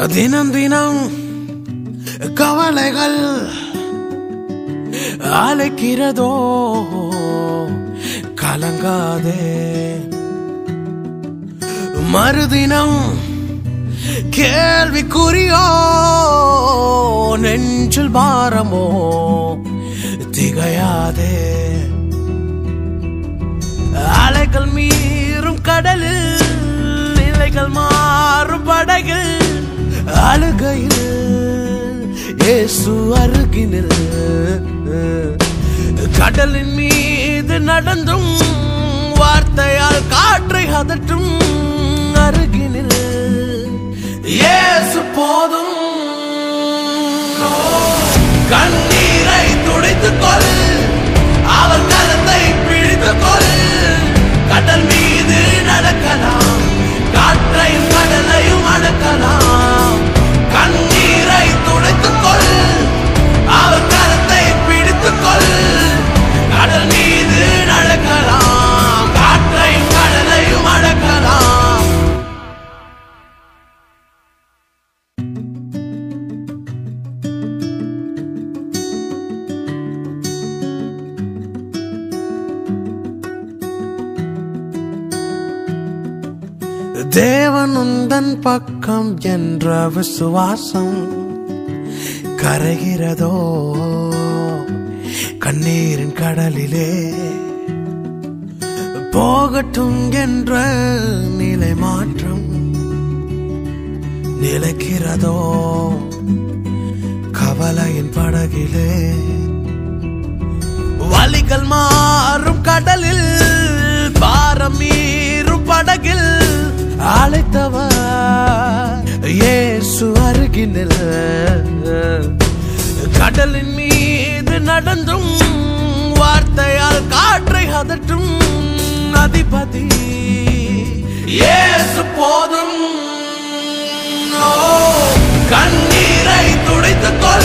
தினம் தினம் கவலைகள் அழைக்கிறதோ கலங்காதே மறுதினம் கேள்விக்குறியோ நெஞ்சில் பாரமோ திகையாதே அலைகள் மீறும் கடலில் நிலைகள் மாறும் படகில் அழுகையில் இயேசு அருகினில் கடலின் மீது நடந்தும் வார்த்தையால் காற்றை அதற்றும் அருகினில் இயேசு போதும் கண்ணீரை துடைத்துக் கொள் அவர் கரத்தை பிடித்துக் கொள் கடல் மீது நடக்கலாம் காற்றையும் கடலையும் அடக்கலாம் கண்ணீரை துடைத்துக் கொள் அவர் கரத்தை பிடித்துக் கொள் கடல் மீது நடக்கலாம் காற்றையும் கடலையும் அடக்கலாம் தேவன் உந்தன் பக்கம் என்ற விசுவாசம் கரைகிறதோ கண்ணீரின் கடலிலே போகட்டும் என்ற நிலை மாற்றம் நிலைக்கிறதோ கவலையின் படகிலே வலிகள் மாறும் கடலில் பாரம் மீறும் படகில் அழைத்தவர் இயேசு அருகினில் கடலின் மீது நடந்தும் வார்த்தையால் காற்றை அதற்றும் அதிபதி இயேசு போதும் கண்ணீரை துடைத்துக் கொள்